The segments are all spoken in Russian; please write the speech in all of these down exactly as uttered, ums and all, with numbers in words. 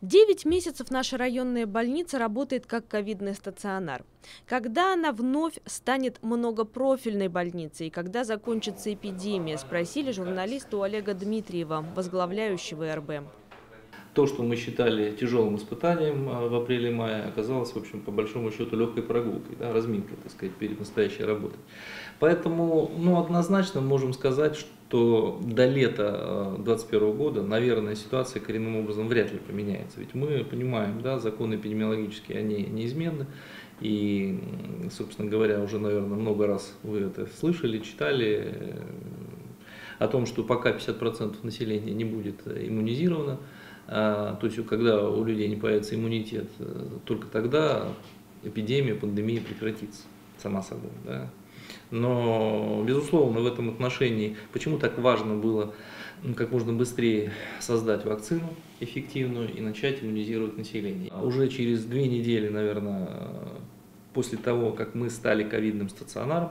Девять месяцев наша районная больница работает как ковидный стационар. Когда она вновь станет многопрофильной больницей и когда закончится эпидемия, спросили журналисты у Олега Дмитриева, возглавляющего эр бэ. То, что мы считали тяжелым испытанием в апреле-мае, оказалось, в общем, по большому счету, легкой прогулкой, да, разминкой, так сказать, перед настоящей работой. Поэтому, ну, однозначно можем сказать, что до лета две тысячи двадцать первого года, наверное, ситуация коренным образом вряд ли поменяется. Ведь мы понимаем, да, законы эпидемиологические, они неизменны. И, собственно говоря, уже, наверное, много раз вы это слышали, читали о том, что пока пятьдесят процентов населения не будет иммунизировано, то есть, когда у людей не появится иммунитет, только тогда эпидемия, пандемия прекратится сама собой. Да? Но, безусловно, в этом отношении, почему так важно было как можно быстрее создать вакцину эффективную и начать иммунизировать население. Уже через две недели, наверное, после того, как мы стали ковидным стационаром,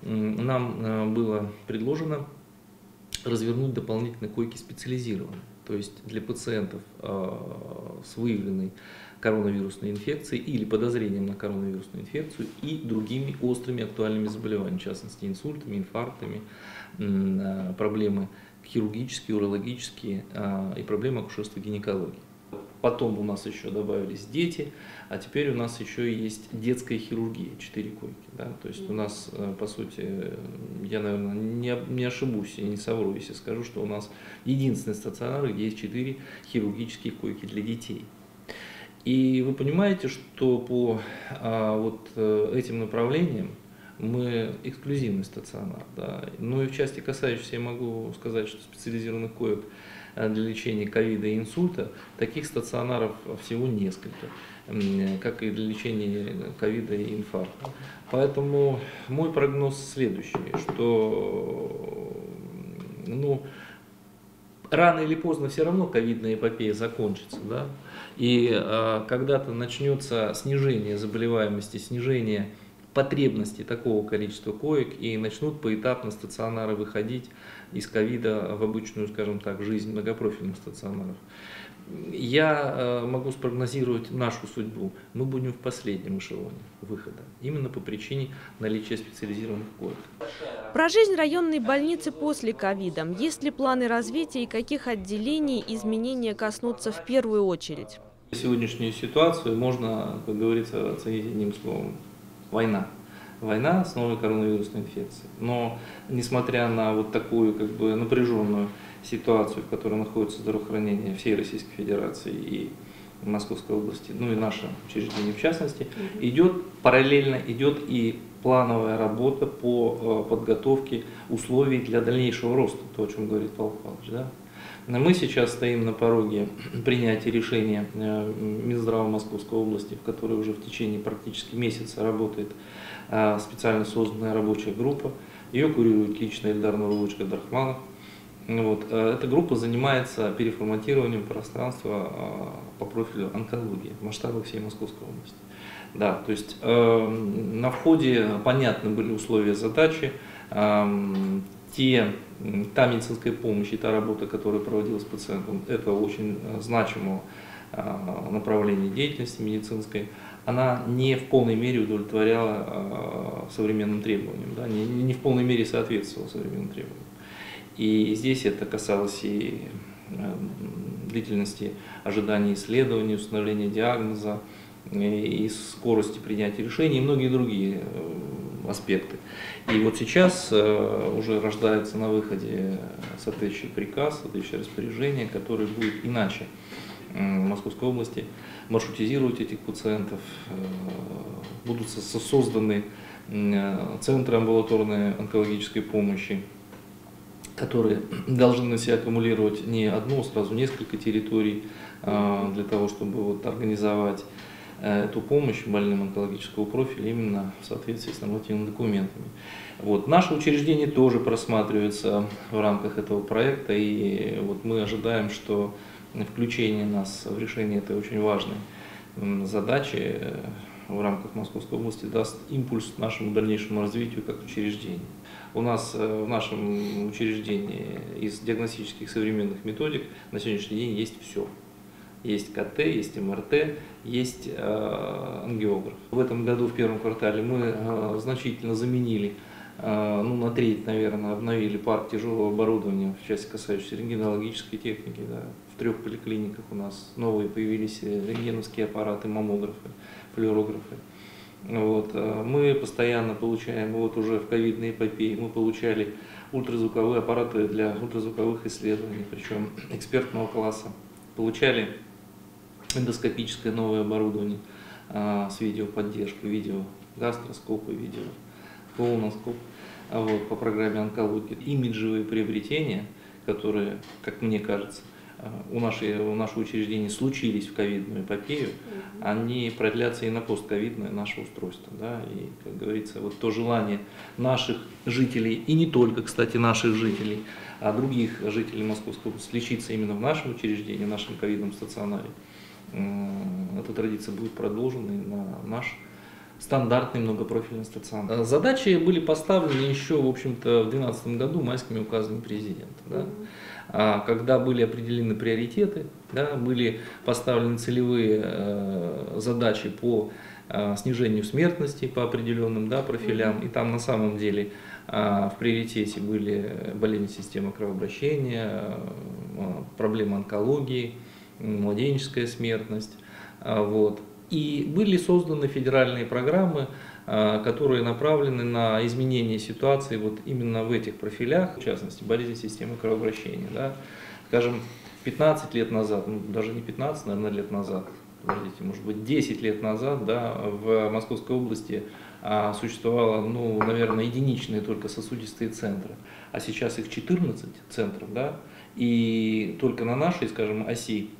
нам было предложено развернуть дополнительные койки специализированные. То есть для пациентов э, с выявленной коронавирусной инфекцией или подозрением на коронавирусную инфекцию и другими острыми актуальными заболеваниями, в частности инсультами, инфарктами, э, проблемы хирургические, урологические э, и проблемы акушерства, гинекологии. Потом у нас еще добавились дети, а теперь у нас еще есть детская хирургия, четыре койки. Да? То есть у нас, по сути, я, наверное, не, не ошибусь и не совру, если скажу, что у нас единственный стационар, где есть четыре хирургические койки для детей. И вы понимаете, что по а, вот этим направлениям мы эксклюзивный стационар. Да? Ну и в части касающейся, я могу сказать, что специализированных коек для лечения ковида и инсульта, таких стационаров всего несколько, как и для лечения ковида и инфаркта. Поэтому мой прогноз следующий, что ну, рано или поздно все равно ковидная эпопея закончится. Да? И а, когда-то начнется снижение заболеваемости, снижение потребности такого количества коек, и начнут поэтапно стационары выходить из ковида в обычную, скажем так, жизнь многопрофильных стационаров. Я э, могу спрогнозировать нашу судьбу. Мы будем в последнем эшелоне выхода, именно по причине наличия специализированных коек. Про жизнь районной больницы после ковида. Есть ли планы развития и каких отделений изменения коснутся в первую очередь? Сегодняшнюю ситуацию можно, как говорится, оценить одним словом. Война. Война с новой коронавирусной инфекцией. Но, несмотря на вот такую как бы напряженную ситуацию, в которой находится здравоохранение всей Российской Федерации и Московской области, ну и наше учреждение в частности, идет параллельно идет и плановая работа по подготовке условий для дальнейшего роста, то, о чем говорит Павел Павлович. Да? Мы сейчас стоим на пороге принятия решения Минздрава Московской области, в которой уже в течение практически месяца работает специально созданная рабочая группа. Ее курирует лично Ильдар Нурлович Гадрахманов. Вот. Эта группа занимается переформатированием пространства по профилю онкологии в масштабах всей Московской области. Да, то есть э, на входе понятны были условия задачи. Э, Те, та медицинская помощь и та работа, которая проводилась с пациентом, это очень значимое направление деятельности медицинской, она не в полной мере удовлетворяла современным требованиям, да, не, не в полной мере соответствовала современным требованиям. И здесь это касалось и длительности ожидания исследований, установления диагноза, и скорости принятия решений, и многие другие аспекты. И вот сейчас уже рождается на выходе соответствующий приказ, соответствующее распоряжение, которое будет иначе в Московской области маршрутизировать этих пациентов. Будут созданы центры амбулаторной онкологической помощи, которые должны на себя аккумулировать не одну, а сразу несколько территорий для того, чтобы вот организовать эту помощь больным онкологического профиля именно в соответствии с нормативными документами. Вот. Наше учреждение тоже просматривается в рамках этого проекта, и вот мы ожидаем, что включение нас в решение этой очень важной задачи в рамках Московской области даст импульс нашему дальнейшему развитию как учреждения. У нас в нашем учреждении из диагностических современных методик на сегодняшний день есть все. есть ка тэ, есть эм эр тэ, есть э, ангиограф. В этом году, в первом квартале, мы э, значительно заменили, э, ну, на треть, наверное, обновили парк тяжелого оборудования в части, касающейся рентгенологической техники. Да. В трех поликлиниках у нас новые появились рентгеновские аппараты, маммографы, флюорографы. Вот. Мы постоянно получаем, вот уже в ковидной эпопее, мы получали ультразвуковые аппараты для ультразвуковых исследований, причем экспертного класса. Получали эндоскопическое новое оборудование а, с видеоподдержкой, видеогастроскопы, видео колоноскоп, а вот, по программе онкологии. Имиджевые приобретения, которые, как мне кажется, у, нашей, у нашего учреждения случились в ковидную эпопею, mm-hmm. они продлятся и на постковидное наше устройство. Да? И, как говорится, вот то желание наших жителей, и не только, кстати, наших жителей, а других жителей Московской области лечиться именно в нашем учреждении, в нашем ковидном стационаре, эта традиция будет продолжена и на наш стандартный многопрофильный стационар. Задачи были поставлены еще, в общем-то, в две тысячи двенадцатом году майскими указами президента. Да? Mm-hmm. Когда были определены приоритеты, да, были поставлены целевые э, задачи по э, снижению смертности по определенным, да, профилям. Mm-hmm. И там на самом деле э, в приоритете были болезни системы кровообращения, э, проблемы онкологии, младенческая смертность. Э, вот. И были созданы федеральные программы, которые направлены на изменение ситуации вот именно в этих профилях, в частности, болезни системы кровообращения. Да. Скажем, пятнадцать лет назад, ну, даже не пятнадцать, наверное, лет назад, подождите, может быть, десять лет назад, да, в Московской области а, существовало, ну, наверное, единичные только сосудистые центры, а сейчас их четырнадцать центров, да, и только на нашей, скажем, оси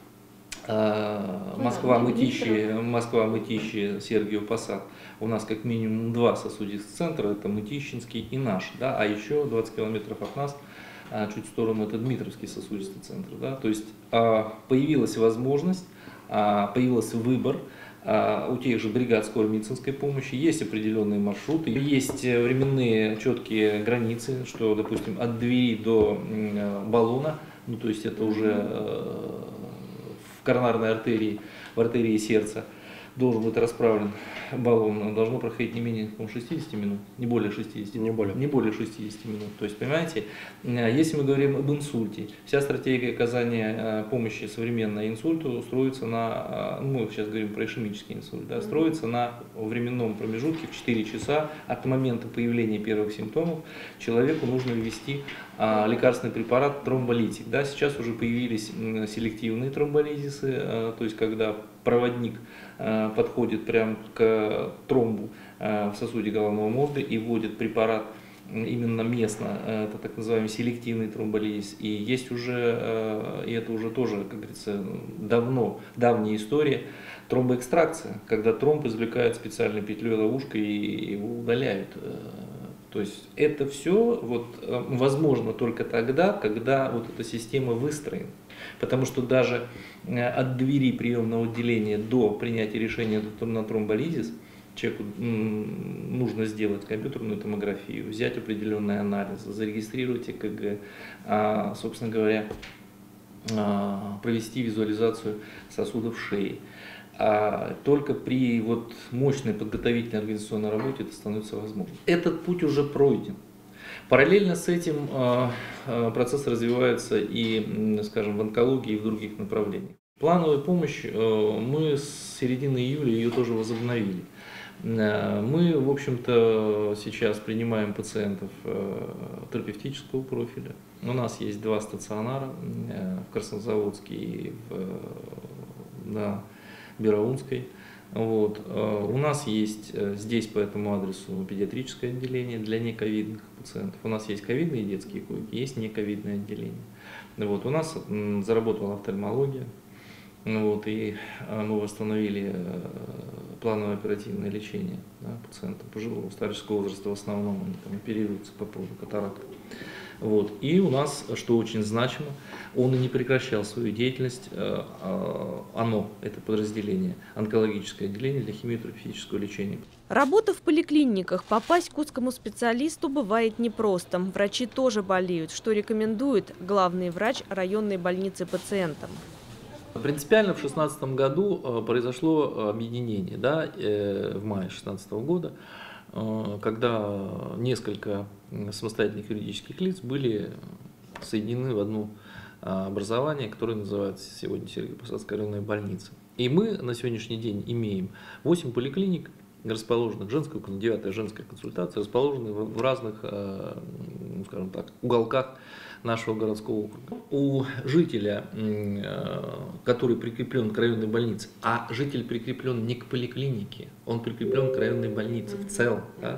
Москва-Мытищи, Москва-Мытищи, Сергиев Посад. У нас как минимум два сосудистых центра, это Мытищинский и наш, да, а еще двадцать километров от нас, чуть в сторону, это Дмитровский сосудистый центр. Да, то есть появилась возможность, появился выбор у тех же бригад скорой медицинской помощи, есть определенные маршруты, есть временные четкие границы, что, допустим, от двери до баллона, ну то есть это уже в коронарной артерии, в артерии сердца должен быть расправлен баллон, должно проходить не менее шестидесяти минут, не более шестидесяти, не более. не более шестидесяти минут. То есть, понимаете, если мы говорим об инсульте, вся стратегия оказания помощи современной инсульту строится на, мы сейчас говорим про ишемический инсульт, да, строится на временном промежутке в четыре часа от момента появления первых симптомов человеку нужно ввести а, лекарственный препарат тромболитик. Да, сейчас уже появились селективные тромболизисы, а, то есть когда проводник а, подходит прямо к тромбу а, в сосуде головного мозга и вводит препарат именно местно, это так называемый селективный тромболизис. И есть уже, и это уже тоже, как говорится, давно, давняя история, тромбоэкстракция, когда тромб извлекают специальной петлей ловушкой и его удаляют. То есть это все вот, возможно только тогда, когда вот эта система выстроена. Потому что даже от двери приемного отделения до принятия решения на тромболизис человеку нужно сделать компьютерную томографию, взять определенный анализ, зарегистрировать ЭКГ, собственно говоря, провести визуализацию сосудов шеи. А только при вот мощной подготовительной организационной работе это становится возможным. Этот путь уже пройден. Параллельно с этим процесс развивается и, скажем, в онкологии и в других направлениях. Плановую помощь мы с середины июля ее тоже возобновили. Мы, в общем-то, сейчас принимаем пациентов терапевтического профиля. У нас есть два стационара в Краснозаводске и в, на Бераунской. Вот. У нас есть здесь по этому адресу педиатрическое отделение для нековидных пациентов. У нас есть ковидные детские койки, есть нековидное отделение. Вот. У нас заработала офтальмология. Вот, и мы восстановили плановое оперативное лечение, да, пациентов пожилого старческого возраста, в основном они там оперируются по поводу катаракты. Вот. И у нас, что очень значимо, он и не прекращал свою деятельность, оно, это подразделение, онкологическое отделение для химиотерапевтического лечения. Работа в поликлиниках, попасть к узкому специалисту бывает непросто. Врачи тоже болеют, что рекомендует главный врач районной больницы пациентам. Принципиально в две тысячи шестнадцатом году произошло объединение, да, в мае две тысячи шестнадцатого года, когда несколько самостоятельных юридических лиц были соединены в одно образование, которое называется сегодня Сергиево-Посадская районная больница. И мы на сегодняшний день имеем восемь поликлиник, расположенных, женская, девятая женская консультация, расположенные в разных, скажем так, уголках нашего городского округа. У жителя, который прикреплен к районной больнице, а житель прикреплен не к поликлинике, он прикреплен к районной больнице в целом, да,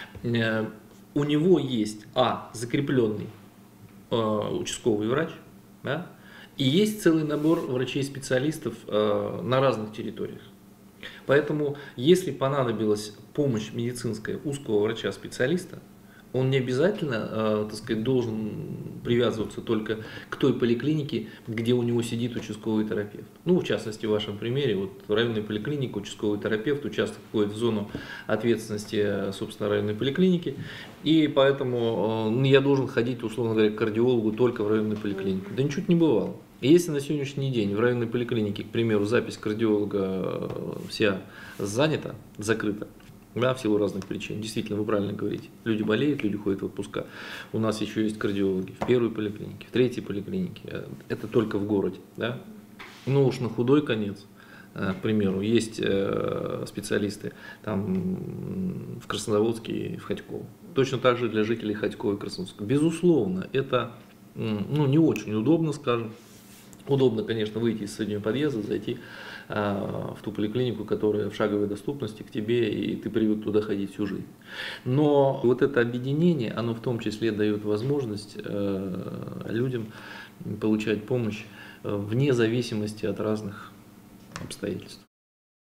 у него есть, а, закрепленный участковый врач, да, и есть целый набор врачей-специалистов на разных территориях. Поэтому, если понадобилась помощь медицинская узкого врача-специалиста, он не обязательно, э, так сказать, должен привязываться только к той поликлинике, где у него сидит участковый терапевт. Ну, в частности, в вашем примере, вот в районной поликлинике участковый терапевт, участок входит в зону ответственности, собственно, районной поликлиники, и поэтому э, я должен ходить, условно говоря, к кардиологу только в районную поликлинику. Да ничего не бывало. И если на сегодняшний день в районной поликлинике, к примеру, запись кардиолога вся занята, закрыта, да, в силу разных причин, действительно, вы правильно говорите, люди болеют, люди ходят в отпуска, у нас еще есть кардиологи в первой поликлинике, в третьей поликлинике, это только в городе, да, ну уж на худой конец, к примеру, есть специалисты там в Краснозаводске и в Хотьково, точно так же для жителей Хотькова и Краснозаводска. Безусловно, это, ну, не очень удобно, скажем. Удобно, конечно, выйти из соседнего подъезда, зайти э, в ту поликлинику, которая в шаговой доступности к тебе, и ты привык туда ходить всю жизнь. Но вот это объединение, оно в том числе дает возможность э, людям получать помощь э, вне зависимости от разных обстоятельств.